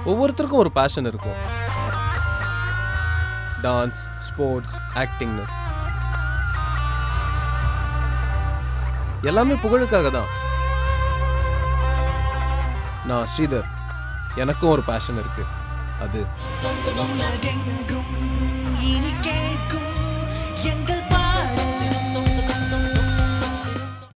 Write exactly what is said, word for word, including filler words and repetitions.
ஒவ்வொருத்தருக்கும் ஒரு பேஷன் இருக்கும். டான்ஸ், ஸ்போர்ட்ஸ், ஆக்டிங்னு எல்லாமே புகழுக்காக தான். நான் ஸ்ரீதர், எனக்கும் ஒரு பேஷன் இருக்கு. அது உலகெங்கும் இனி கேட்கும் எங்கள்